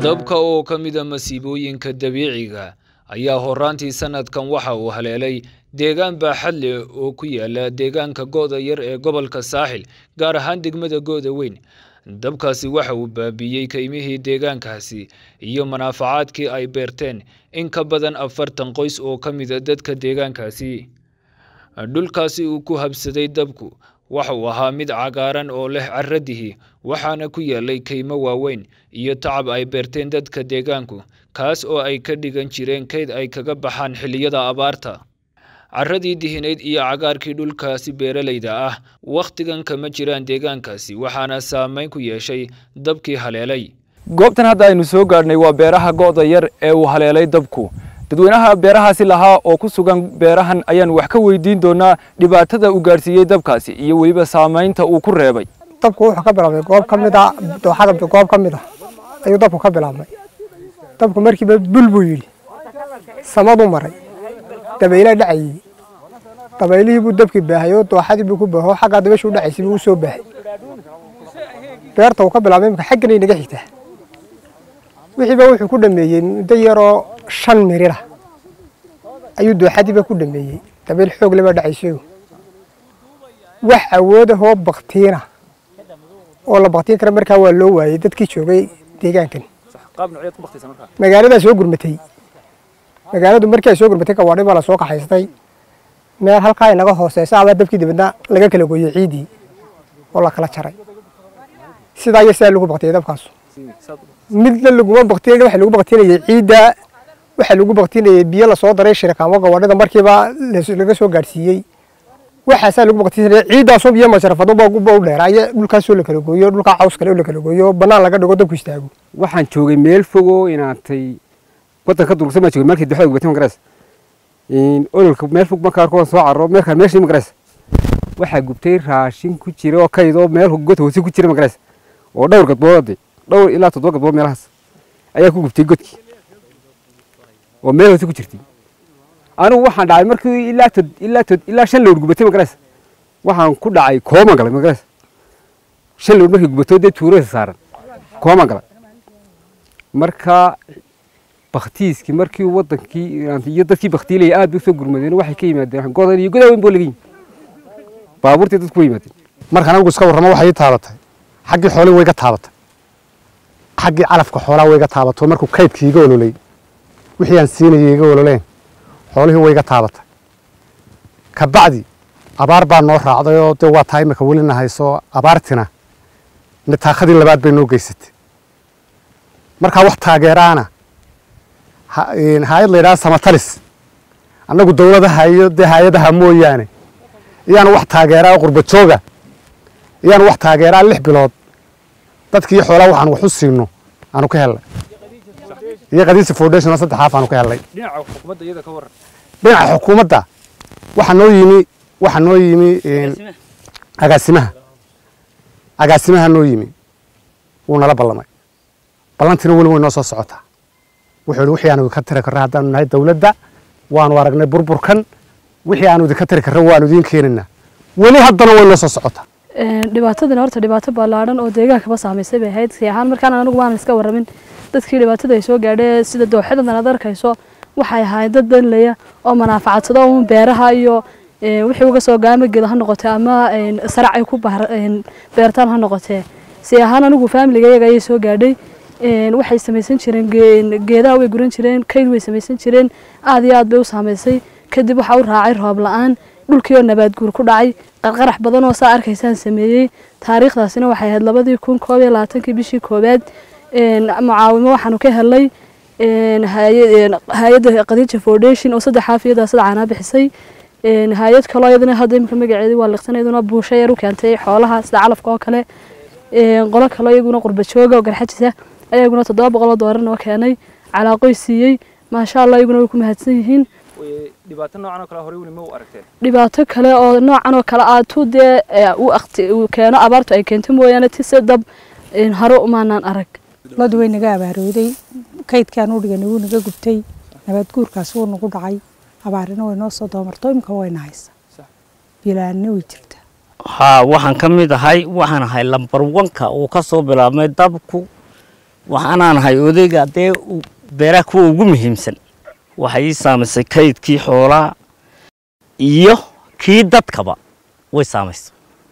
dabka oo ka mid ah masiibooyinka dabiiciga ayaa horaantii sanadkan waxa uu haleelay deegaan baaxad leh oo ku yaala deegaanka Gooda Yar ee gobolka Saaxil gaar ahaan degmada Gooda Weyn. dabkaasi waxa uu baabiyay kaymihii deegaankaasi iyo manaafacaadkii ay beerteen in ka badan 40 qoys oo ka mid ah dadka deegaankaasi. dhulkaasi uu ku habsaday dabku waxa uu ahaa mid cagaaran oo leh carradihi waxaana ku yaalay kaymo waaweyn iyo tacab ay beerteen dadka deegaanku kaas oo ay ka dhigan jireen kayd ay kaga baxaan xilliyada abaarta. carradii dihineed iyo cagaarkii dhulkaasi beeralayda ah waqtigan kama jiraan deegaankaasi waxaana saameyn ku yeeshay dabkii haleelay. goobtan hadda aynu soo gaadhnay waa beeraha Gooda Yar ee uu haleelay dabku. dadweynaha beerahaasi lahaa oo ku sugan beerahan ayaan wax ka weydiin doonaa dhibaatada uu gaarsiiyay dabkaasi iyo waliba saameynta uu ku reebay. dabku wuxuu ka bilaabay goob ka mid ah dooxada goob ka mid ah ayuu dabku ka bilaabmay. dabku markiiba bulbul yiri samadu maray dabayla dhacay dabaylihii buu dabkii baahayo dooxadii buu ku baaho xagga dabashu dhacaysay buu soo baahay. beerta uu ka bilaabay marka xaggan inaga xigta wixii wuxuu ku dhameeyay muddo yar oo 5 mirir ah ayuu dooxadiiba ku dhameeyay dabayl xoog leh baa dhacaysay. wax awood ah oo baqtiina oo la baqtiin kara markaa waa loo waayay dadkii joogay deegaankan. qaab noocyad ku baqtaysan markaa magaalada soo gurmatay magaaladu markii ay soo gurmatay ka waadhay baa la soo qaxaystay meel halka inaga hooseysa ama dabkii dibadna laga kala gooyay ciidii oo la kala jaray sida ay saa lagu baqtay dabkaas mid la lagu baqtay waxa lagu baqtinayay ciida waxa lagu baqtinayay biyo la soo daray shirkaamo gawadhada markiiba laga soo gaarsiiyay waxa saa lagu baqtinayay ciida soo biyo ma sharafado baa u dheeraay dhulka soo la kala gooyo dhulka caws kale la kala gooyo banaan laga dhigo dabku istaago. waxaan joogay meel fogo inaantay wadanka durugsan ma joogay markii dixda gubatay magaras ololka meel fog markaa soo carro meelka meeshii magaras waxa gubtay raashin ku jira oo kaydoo meel god hoose ku jira magaras oo dhowr gadbood dhowr ilaa 7 gadbood meelahaas ayaa ku gubtay godkii oo meel hoose ku jirtay. anigu waxaan dhacay markii ilaa 5 lowr gubatay magaras waxaan ku dhacay kooma galay magaras 5 lowr markii gubatay dad tuuro saaran kooma galay marka baqtiiski markii wadankii iyo dadkii baqtiilay aad u soo gurmadeen waxay ka yimaadeen Gooda iyo Gooda Weyn boolagin baabuurtii dadku yimaadeen. markaan anigu iska warramo waxay taabatay xaggii xoolaha way ka taabatay xaggii calafka xoolaha way ka taabatay markuu kaydkii iga ololay wixii aan siinayay iga ololeen xoolihii way ka taabatay ka bacdi abaar baa noo raacday oo waa tahay marka weli hayso abaartina nitaaqadii labaad bay noo geysatay. marka wax taageeraana hay'ad leedahay samatalis annagu dawladaha iyo hay'adaha mooyaane iyaan wax taageeraa qurba jooga iyaan wax taageeraa 6 bilood dadkii xoolaha waxaan wax u siino aanu ka helay iyo qadiis foundation 3 xaaf aanu ka helay. dhinaca xukuumadda iyada ka waran dhinaca xukuumadda waxa noo yimi agaasimaha noo yimi wuu nala ballamay ballantina weli way noo soo socotaa. wuxuu wixii aanu ka tiri karraa haddaan nahay dawladda waanu aragnay burburkan wixii aanu ka tiri karraa waanu idin keenina weli haddana way noo soo socotaa. dhibaatadan horta dhibaato ballaaran oo deegaanka ba saameysay bay ahayd si ahaan markaan anigu waan iska warramin dadkii dhibaatada ay soo gaadhay sida dooxadan aad arkayso waxay ahayd dad danlaya oo manaafacadsado oo beeraha iyo wixii uga soo gaama geedaha noqotay ama sarac ay ku beertaan ha noqotay si ahaan anigu family-gayga ay soo gaadhay waxay samaysan jireen geedaha way guran jireen kayd way samaysan jireen aad iyo aad bay u saameysay. kadib waxa uu raacay roob la'aan dhulkii oo nabaad guur ku dhacay qarqarax badan oo saa arkaysaan sameeyay. taariikhdaasina waxay ahayd 2021 bishii koobaad mucaawimo waxaanu ka helay hay'adda Qadiija Foundation oo 3 xaafiyada sadacana bixisay. hay'ad kale iyadana hadda imka magaceedu waa liqsaneeduna buusha yar u keentay xoolaha sida calafka oo kale. qolo kale iyaguna qurba jooga oo garxajisa ayaguna $700 noo keenay calaaqoy siiyay ma sha Allah iyaguna way ku mahadsan yihiin. dhibaato noocan oo kale hore weli ma u aragteen dhibaato kale oo noocan oo kale aad u keeno abaartu ay keento mooyaane tii dab haro maanan arag. dadweyne naga abaarooday kaydkaan u dhiganay uu naga gubtay nabaad guurkaas uu nagu dhacay abaarina way noo soo doomartay imka way nahaysa bilaana way jirta. waxaan ka mid ahay waxaan ahay lambar 1ka uu ka soo bilaabmay dabku waxaan ahay odayga dee beeraha kuwa ugu muhiimsan waxay saamaysay kaydkii xoolaha iyo kii dadkaba way saamaysay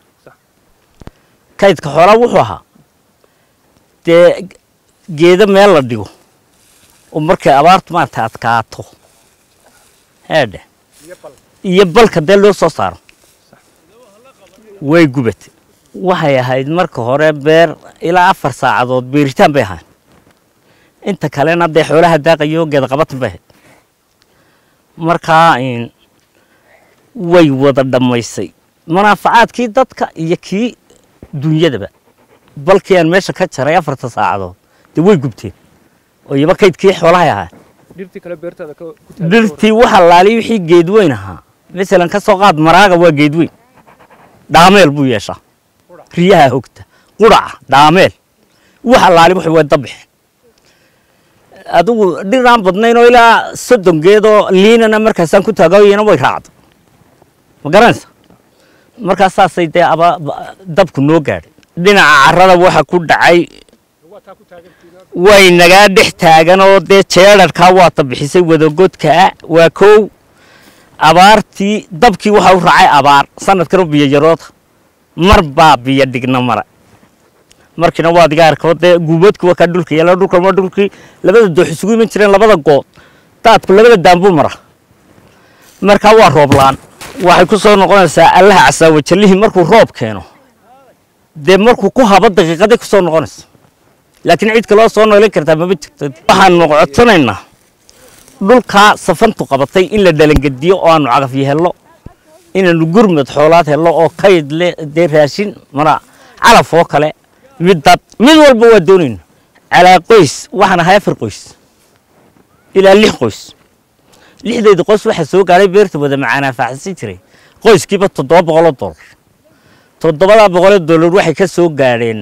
kaydka xoolaha wuxuu ahaa dee geedo meel la dhigo oo markay abaartu maanta adkaato heedhe iyo balka dee loo soo saaro way gubatay waxay ahayd marka hore beer ilaa 4 saacadood beeritaan bay ahayd inta kalena dee xoolaha daaqayo geed qabatan bay ahayd markaa way wada dhamaysay manaafacaadkii dadka iyo kii dunyadaba balkii aan meesha ka jaray 4 saacadood dee way gubteen oo iyaba kaydkii xoolaha ahaa dhirtii kale beertada dhirtii waxa laali wixii geed weyn ahaa midalan ka soo qaad maraaga waa geed weyn dhaameel buu yeeshaa riyaha hogta quraca dhaameel waxa laali wuxuu way dabixeen adigu dhiraan badnayn oo ilaa 30 geed oo liinana markaasaan ku taagayna way raacdo ma garanaysa markaasaasay dee dabku noo gaadhay dhinaca carrada waxa ku dhacay way nagaa dhex taagan oo dee jeedharkaa waa tabixisay wadagodka waa kow abaartii dabkii waxa u raacay abaar sanadkan biyo yarood mar baa biyo dhigna mara markina waa digaarka dee guubadku waa ka dhulka yala dhulka ma dhulkii labada doox isugu iman jireen labada good daadku labada daanbu mara marka waa roob laan waxay ku soo noqonaysaa allaha casaawo jallihi markuu roob keeno dee markuu ku habo daqiiqadii ku soo noqonaysa laakiin cid kale oo soo nooleyn kartaa ma jirto waxaan noqonaynaa dhulka safantu qabatay in la dhalangadiyo oo aanu cagaf yeelo inaanu gurmad xoolaad helo oo kayd leh dee raashin mara calaf oo kale mid walba waa doonayna calaa qoys waxaan ahay 4 qoys ilaa 6 qoys 6deed qoys waxa soo gaaray beerta wada macaana faacsan jiray qoyskiiba $700 $700 waxay ka soo gaareen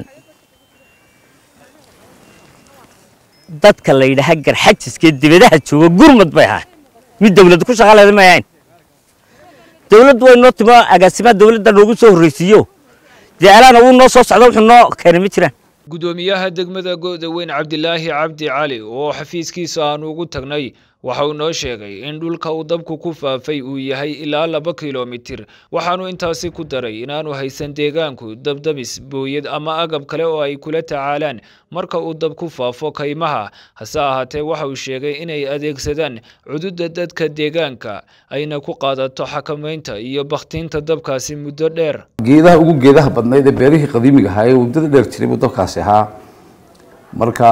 dadka la yidhaahdo garxajiska dibadaha jooga gurmad bay ahayd mid dawladda ku shaqaaleeday ma ahayn dawladdu way noo timo agaasimaha dawladda loogu soo horreysiiyo dee alaana uu noo soo socdo wuxuu noo keenay ma jiraan gudoomiyaha degmada Gooda Weyn Cabdilaahi Cabdi Cali oo xafiiskiisa aan ugu tagnay waxa uu noo sheegay in dhulka uu dabku ku faafay uu yahay ilaa 2 kiiloomitir waxaanu intaasi ku daray inaanu haysan deegaanku dabdamis booyad ama agab kale oo ay kula tacaalaan marka uu dabku faafo kaymaha hase ahaatee waxa uu sheegay inay adeegsadaan cududa dadka deegaanka ayna ku qaadato xakamaynta iyo bakhtiinta dabkaasi muddo dheer geedaha ugu geedaha badnayd ee beerihii qadiimiga ahaa ee muddada dheer jiray buu dabkaasi ahaa marka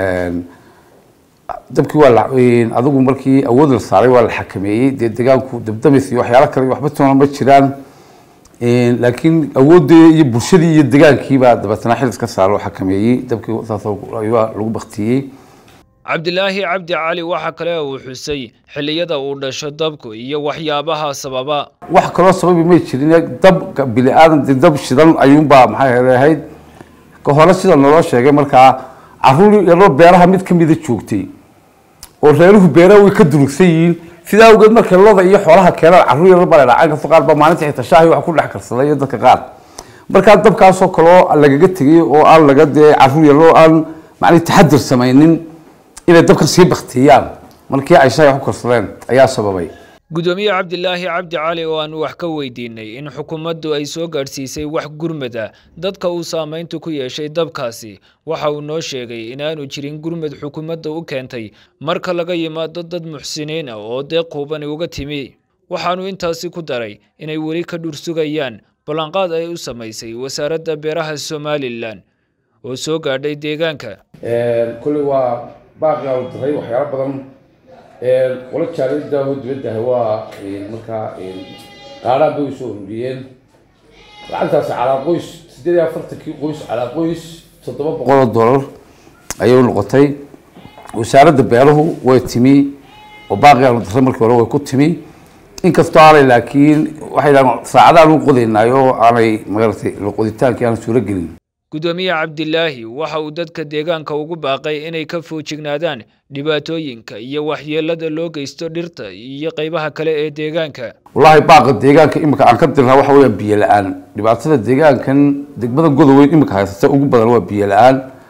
dabkii waa adigu markii awood la saaray waa la xakameeyay deegaanku dabdamis iyo waxyaalo kale waxba toona ma jiraan laakiin awoodii iyo bulshadii iyo deegaankii baa dabatana xil iska saaro xakameeyay dabkii saas ayaa lagu baktiyay Cabdilaahi Cabdi Cali waxa kale uu xusay xilliyada uu dhasho dabku iyo waxyaabaha sababa wax kale sababi ma jirin dab bili aadan dab shidan ayuun baa maxay ahayd ka hore sida loo sheegay markaa carruur yaro beeraha mid kamid ah joogtay oo reeruhu beeraha way ka durugsan yihiin sida uga markay looda iyo xoolaha keenaan carruur yaro baa dhacay ka qaar ba maalintii xitaa shaahi wax ku dhex karsaday dadka qaar marka dabkaas oo kale lagaga tagay oo aan laga dee carruur yaro aan macni taxadir samaynin inay dabka sii baktiyaan markii ay shaahi wax ku karsadeen ayaa sababay gudoomiye Cabdilaahi Cabdi Cali oo aan wax ka weydiinay in xukuumaddu ay soo gaarsiisay wax gurmada dadka uu saameyntu ku yeeshay dabkaasi waxa uu noo sheegay inaanu jirin gurmad xukuumadda u keentay marka laga yimaado dad muxsiniin ah oo deeqoobani uga timi waxaanu intaasi ku daray inay weli ka dhursugayaan ballanqaad ay u samaysay wasaaradda beeraha Somaliland oo soo gaadhay deegaanka kulli waa baaqi oo diray waxyaalo badan wala jaalida dibadda waa markaa qaaraan bay soo ururiyeen lacagtaas calaa qoys 48 qoys calaa qoys $700 ayay noqotay wasaaradda beeruhu way timi oo baaqi aan diray markii hore way ku timi inkastoo aanay laakiin waxay saacadaha lagu qodaynayo aanay magartay qoditaankii aan suura gelin gudoomiye Cabdilaahi waxa uu dadka deegaanka ugu baaqay inay ka foojignaadaan dhibaatooyinka iyo waxyeelada loo geysto dhirta iyo qaybaha kale ee deegaanka wallahi baaqa deegaanka imika aan ka dirnaa waxa weeyaan biyo la'aan dhibaatada deegaankan degmada Gooda Weyn imika haysata ugu badan waa biyo la'aan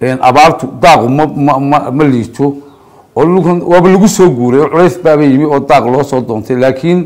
abaartu daaqu ma liito oo waaba lagu soo guuray oo culays baaba yimi oo daaq loo soo doontay laakiin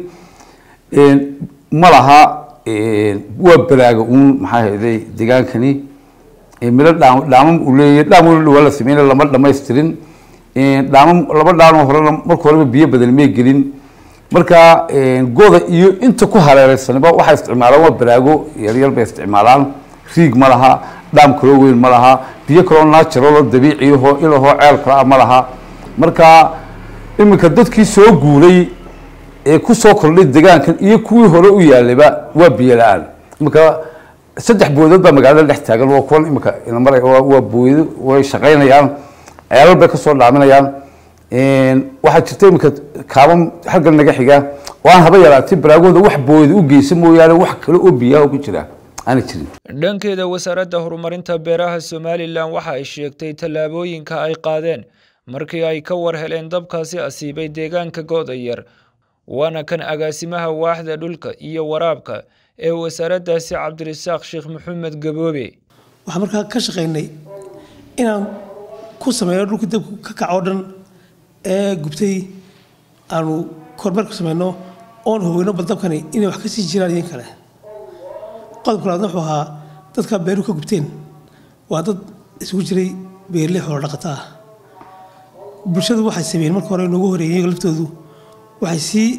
ma laha waa baraaga maxaa hayday deegaankani miro dhaamam uu leeyahay dhaam wala la sameeyay lama dhammaystirin dhaamam laba dhaamo hore marka horeba biyo badan ma gelin marka gooda iyo inta ku hareeraysanba waxa isticmaalaan waa baraago yar bay isticmaalaan riig ma laha dhaam kale weyn ma laha biyo kale natural oo dabiici ah oo ilaho ceel kale ma laha marka iminka dadkii soo guulay ee ku soo kordhay deegaankan iyo kuwii hore u yaalayba waa biyo la'aan marka saddex boodood baa magaalada dhex taagan oo kuwan iminka ina maray waa boodo way shaqaynayaan ceelal bay ka soo dhaaminayaan waxaa jirta iminka kaaban xagga naga xiga oo aan haba yaraatay baraagooda wax boodo u geysa mooyaane wax kale oo biyaha ku jira aan jirin dhankeeda wasaaradda horumarinta beeraha Somaliland waxa ay sheegtay tallaabooyinka ay qaadeen markii ay ka war heleen dabkaasi asiibay deegaanka Gooda Yar waana kan agaasimaha waaxda dhulka iyo waraabka ee wasaaraddaasi Cabdirasaaq Sheekh Maxamed Gaboobe waxa markaa ka shaqeynay inaan ku sameeyo dhulka dabku ka kaco dhan ee gubtay aanu kormeer ku sameeyno oon hubino dabkani inay wax ka sii jiraan in kale qodobka labaad wuxuu ahaa dadka beeru ka gubteen waa dad isugu jiray beerley xoolo dhaqata ah bulshadu waxay sameeyeen marka hore noogu horeeyay laftoodu waxay sii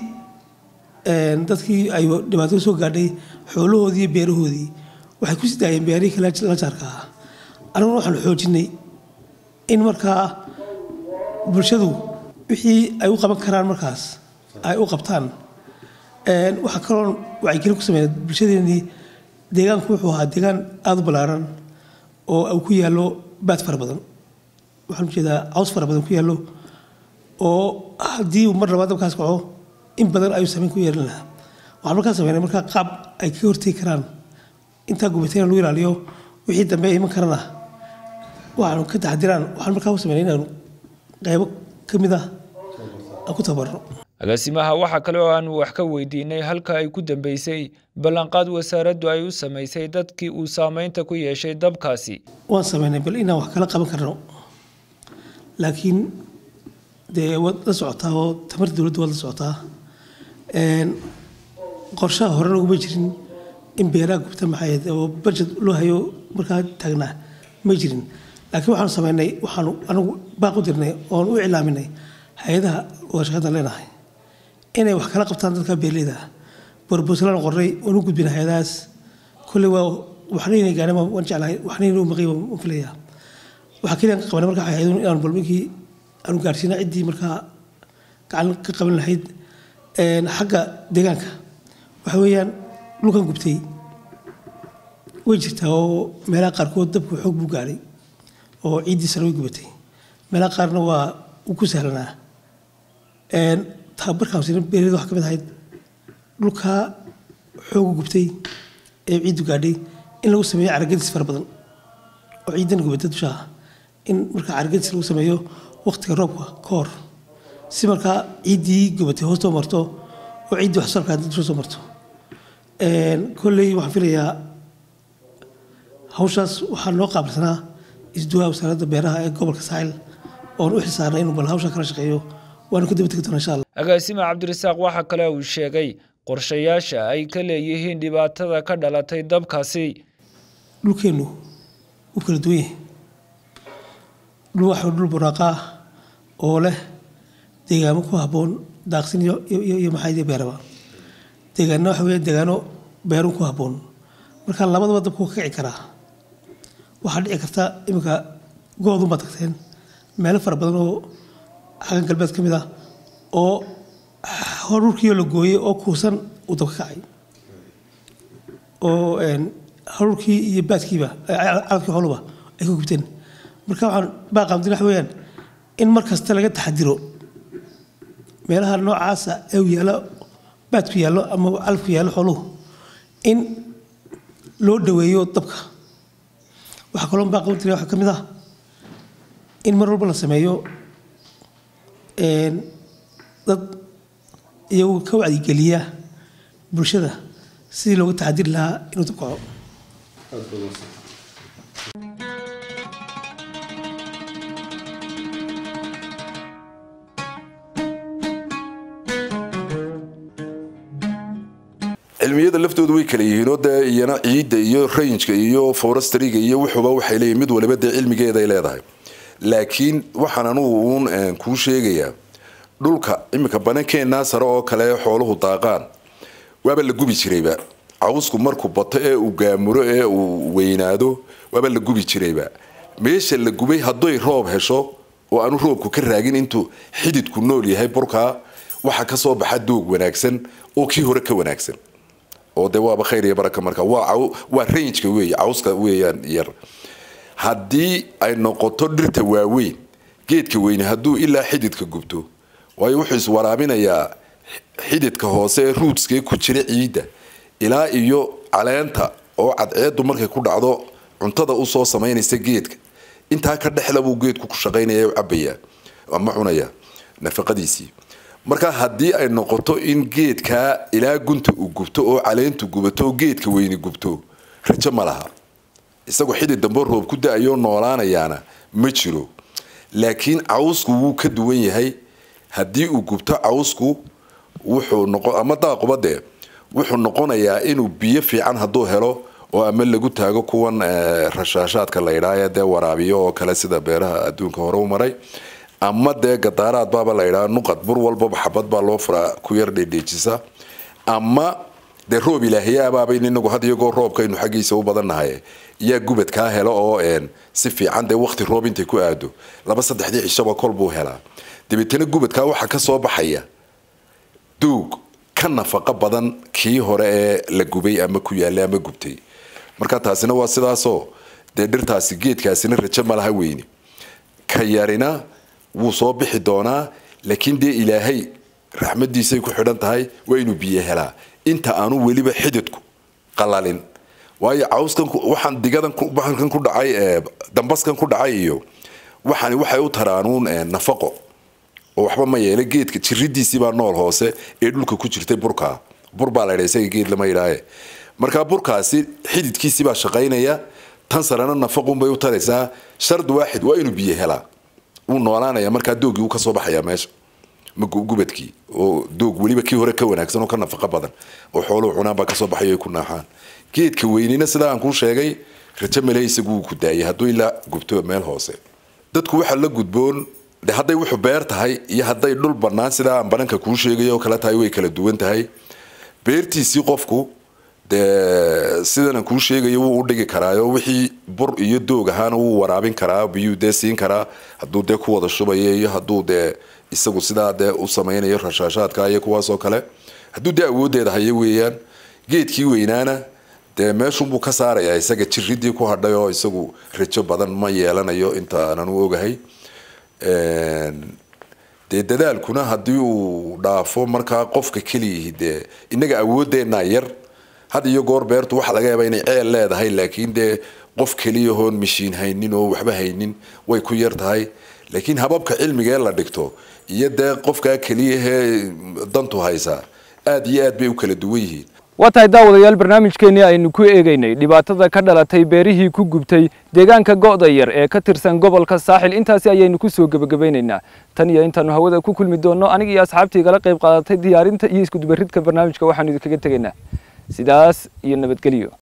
dadkii ay dhibaato soo gaadhay xoolahoodii iyo beerahoodii waxay ku sii daayeen beerihii kale la jaarka ah aniguna waxaan xoojinay in markaa bulshadu wixii ay u qaban karaan markaas ay u qabtaan waxa kaloo wacyigelin ku sameeyay bulshadeenii deegaanku wuxuu ahaa deegaan aad u ballaaran oo uu ku yaallo baad fara badan waxaan ujeedaa caws fara badan ku yaallo oo haddii uu mar labaad dabkaas kaco in badan ayuu saameyn ku yeelan lahaa waxaan markaa sameynay markaa qaab ay ka hortegi karaan intaa gubatayna lagu ilaaliyo wixii dambe ay iman karana waxaanu ka taxadiraan waxaan markaa u sameynay inaanu qaybo ka mid ah aan ku tababarno agaasimaha waxa kale oo aan wax ka weydiinay halka ay ku dambeysay ballanqaad wasaaraddu ay u sameysay dadkii uu saameynta ku yeeshay dabkaasi waan sameynay bal inaan wax kala qaban karno laakiin dee wad la socotaa oo tamarta dowladda wad la socotaa qorshaha hore laguma jirin in beeraha gubta maxay oo budget loo hayo markaa taagnaa ma jirin laakiin waxaanu sameynay waxaanu anigu baaq u dirnay oon u iclaaminay hay-adaha wada shaqada leenahay inay wax kala qabtaan dadka beerleyda borbosalaan qornay oon u gudbina hay-adahaas kolley waa waxna inay gaadhaan waan jeclahay waxna inuu maqay waan filayaa waxaa keliya ka qabanay markaa hay-adun inaanu balminkii aanu gaarsiina ciddii markaa gacan ka qaban lahayd xagga deegaanka waxa weeyaan dhulkan gubtay way jirtaa oo meelaha qaarkood dabku xoog buu gaadhay oo ciiddiisana way gubatay meelaha qaarna waa u ku sahlanaa tababarkaan siina beeraleyda waxaa ka mid ahayd dhulka xoogu gubtay ee ciiddu gaadhay in lagu sameeyo caragadis fara badan oo ciidan gubatay dushaa in markaa caragadis lagu sameeyo waqtiga roobka ka hor si markaa ciiddii gubatay hoostoo marto oo ciiddii wax sarkaa dusha soo marto kolley waxaan filayaa hawshaas waxaa loo qaabilsanaa isduwaa wasaaradda beeraha ee gobolka Saaxil oon u xilsaarnay inuu bal hawsha kala shaqeeyo waana ku daba tegi doonaa insha Allah agaasima Cabdirasaaq waxa kale uu sheegay qorshayaasha ay ka leeyihiin dhibaatada ka dhalatay dabkaasi dhulkeenu uu kala duwan yahay dhul buraaqa oo leh deegaamo ku habboon daaqsin iyo maxay beeraba deegaano waxa weeye deegaano beeru ku habboon marka labadaba dabku ka kici karaa waxaa dhici karta iminka go'du ma tagteen meelo fara badan oo xagga galbeed ka mid ah oo haruurkii la gooyay oo kuusan uu dab ka kacay oo haruurkii iyo baadkiiba calafkii xooluba ay ku gubteen marka waxaan baaqaan waxa weeyaan in mar kasta laga taxadiro meelaha noocaasa ee yaala baadku yaallo ama calafku yaallo xooluhu in loo dhaweeyo dabka waxaa kaloo baaqaan waxaa ka mid ah in mar walba la sameeyo dad iyagu ka wacyigeliya bulshada sidii looga taxadiri lahaa inuu dabkaco cilmiyada laftoodu way kala yihiin oo dee iyana ciidda iyo range-ka iyo forestry-ga iyo wuxuuba waxay leeyihiin mid waliba dee cilmigeeda ay leedahay laakiin waxaan anugu uun kuu sheegayaa dhulka iminka banankeenna sare oo kale xooluhu daaqaan waaba la gubi jirayba cawsku markuu bato ee uu gaamuro ee uu weynaado waaba la gubi jirayba meesha la gubay hadday roob hesho oo aanu roobku ka raagin intuu xididku nool yahay burkaa waxa ka soo baxa doog wanaagsan oo kii hore ka wanaagsan oo dee waaba khayr iyo baraka marka waa range-ka weeye cawska weeyaan yar haddii ay noqoto dhirta waaweyn geedka weyne hadduu ilaa xididka gubto waayo wuxuu iswaraabinayaa xididka hoose ee rootskee ku jira ciidda ilaa iyo caleenta oo cadceedu markay ku dhacdo cuntada u soo samaynaysa geedka intaa ka dhexla buu geedku ku shaqaynaya u cabayaa ama cunaya nafaqadiisii marka haddii ay noqoto in geedka ilaa gunta uu gubto oo caleentu gubato oo geedka weyni gubto rajo ma laha isagoo xidid dambe roob ku da-ayo noolaanayaana ma jiro laakiin cawsku wuu ka duwan yahay haddii uu gubto cawsku wuxuu noqon ama daaqubade wuxuu noqonayaa inuu biyo fiican hadduu helo oo ama lagu taago kuwan rashaashaadka la yidhaahdo dee waraabiyo oo kale sida beeraha adduunka hore u maray ama dee gadaaraad baaba la yidhaahdo nuqad bur walbaba xabad baa loo furaa ku yar dheedheejisa ama dee roob ilaahiyabaaba inagu had iyagoo roobkaynu xaggiisa u badannahay yaa gubad kaa helo oo si fiican dee waqti roob intay ku aado 2-3 cishaba kol buu helaa dabeetana gubadkaa waxaa ka soo baxaya duug ka nafaqo badan kii hore ee la gubay ama ku yaallay ama gubtay marka taasina waa sidaasoo dee dhirtaasi geedkaasina rajo ma laha weyne ka yarina wuu soo bixi doonaa laakiin dee ilaahay raxmadiisay ku xidhan tahay waa inuu biyo helaa inta aanu weliba xididku qalalin waayo cawskan waxaan digadan bahalkan ku dhacay dambaskan ku dhacay iyo waxay u taraanuun nafaqo oo waxba ma yeelo geedka jiridiisii baa nool hoose ee dhulka ku jirtay burka bur baa la yidhaahdaa geed lama yidhaahe marka burkaasi xididkiisii baa shaqaynaya tan sarana nafaqun bay u taraysaa shard waaxid waa inuu biyo helaa uu noolaanaya markaa doogii uu ka soo baxaya meesha gubadkii oo doog weliba kii hore ka wanaagsan oo ka nafaqo badan oo xooluhu cunaan baa ka soo baxaya ku naaxaan geedka weynina sidaa aan kuu sheegay rajo male isagu ku daayay hadduu ilaa gubto meel hoose dadku waxa la gudboon de hadday wuxuu beer tahay iyo hadday dhul bannaan sidaa aan bananka kuu sheegayo oo kale tahay way kala duwan tahay beertiisii qofku dee sidan aan kuu sheegayo wuu u dhigi karaayo wixii bur iyo doog ahaana wuu waraabin karaa biyuu dee siin karaa hadduu dee ku wada shubayo iyo hadduu dee isagu sidaa dee u samaynayo rashaashaadka iyo kuwaasoo kale hadduu dee awooddeeda hayo weeyaan geedkii weynaana dee meeshunbuu ka saarayaa isaga jiridii ku hadhay oo isagu rajo badan ma yeelanayo inta aanan u ogahay dee dadaalkuna haddii uu dhaafo markaa qofka keliyihi dee innaga awooddeenaa yar had iyo goor beertu waxa laga yaabaa inay ceel leedahay laakiin dee qof keliyahoon mishiin haynin oo waxba haynin way ku yar tahay laakiin hababka cilmiga ee la dhigto iyo dee qofkaa keliyahee dantu haysaa aad iyo aad bay u kala duwan yihiin waa tahay daawadayaal barnaamijkeennii aynu ku eegaynay dhibaatada ka dhalatay beerihii ku gubtay deegaanka go'da yar ee ka tirsan gobolka saaxil intaasi ayaynu ku soo gebagabaynaynaa tan iyo intaanu hawada ku kulmi doonno aniga iyo asxaabtii igala qayb qaadatay diyaarinta iyo isku dubaridka barnaamijka waxaanu idinkaga tegaynaa sidaas iyo nabadgelyo